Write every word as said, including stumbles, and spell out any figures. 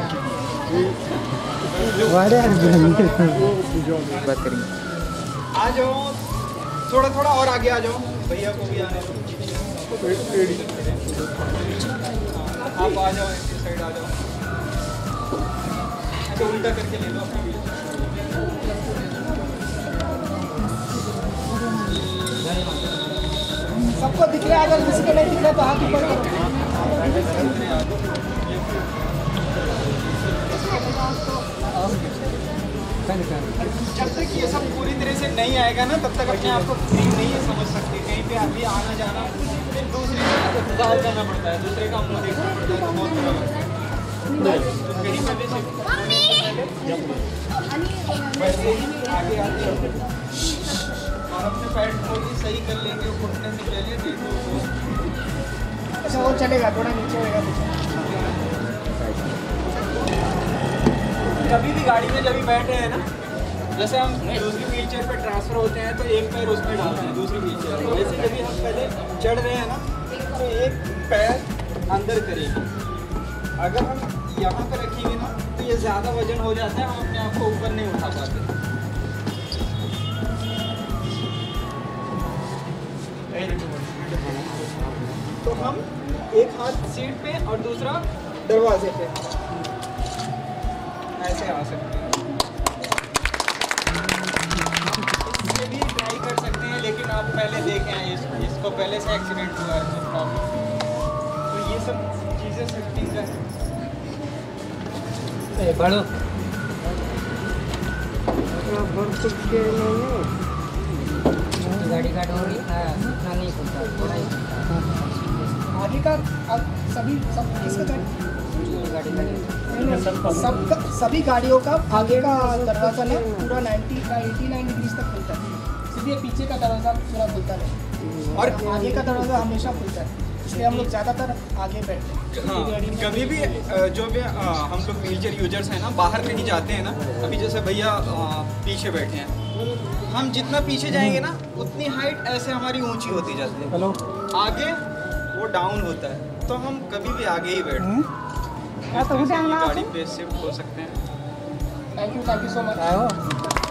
बात करेंगे। आ जाओ थोड़ा थोड़ा और आगे आ जाओ, भैया को भी आने दो। आप आ जाओ, इस साइड आ जाओ, ऐसे उल्टा करके ले लो। सबको दिख रहा है, अगर किसी को नहीं दिख रहा तो हाथ ऊपर करो। जब तक ये सब पूरी तरह से नहीं आएगा ना, तब तक अपने आप को फ्री नहीं है समझ सकते। कहीं पे अभी आना जाना, फिर दूसरे का इंतजार करना पड़ता है, दूसरे का मुँह देखना पड़ता है, तो बहुत बुरा लगता है। तो कहीं पे भी वैसे ही आगे आते हैं और अपने पैर थोड़ी सही कर लेंगे, घुटने से पहले देखो। अच्छा वो चलेगा, थोड़ा नीचे होएगा। कभी भी गाड़ी में जब भी बैठ रहे हैं ना, जैसे हम दूसरी व्हील चेयर पर ट्रांसफ़र होते हैं तो एक पैर उसमें डालते हैं दूसरी व्हील चेयर पर, वैसे जब भी हम पहले चढ़ रहे हैं ना तो एक पैर अंदर करेंगे। अगर हम यहाँ पर रखेंगे ना तो ये ज़्यादा वजन हो जाता है, हम अपने आप को ऊपर नहीं उठा पाते। तो हम एक हाथ सीट पे और दूसरा दरवाजे पे ऐसे आ सकते हैं। इससे भी ट्राई कर सकते हैं, लेकिन आप पहले देखें इस, इसको पहले से एक्सीडेंट हुआ है तो प्रॉब्लम। तो ये सब चीज़ें सेफ्टी का है। बढ़ो गाड़ी का डोर इतना नहीं खुलता, थोड़ा ही आगे का अब सभी सब किसका गाड़ी सब सभी गाड़ियों का आगे का दरवाजा ना पूरा नब्बे का नवासी डिग्री तक खुलता है, सीधे पीछे का दरवाजा पूरा खुलता है और आगे का दरवाजा हमेशा खुलता है, इसलिए हम लोग ज़्यादातर आगे बैठते हैं। हाँ, कभी भी जो भी हम लोग व्हीलचेयर यूजर्स हैं ना, बाहर कहीं जाते हैं ना, अभी जैसे भैया पीछे बैठे हैं, हम जितना पीछे जाएंगे ना उतनी हाइट ऐसे हमारी ऊंची होती जाती है। हेलो, आगे वो डाउन होता है, तो हम कभी भी आगे ही बैठते हैं, गाड़ी पे शिफ्ट हो सकते हैं। Thank you thank you so much.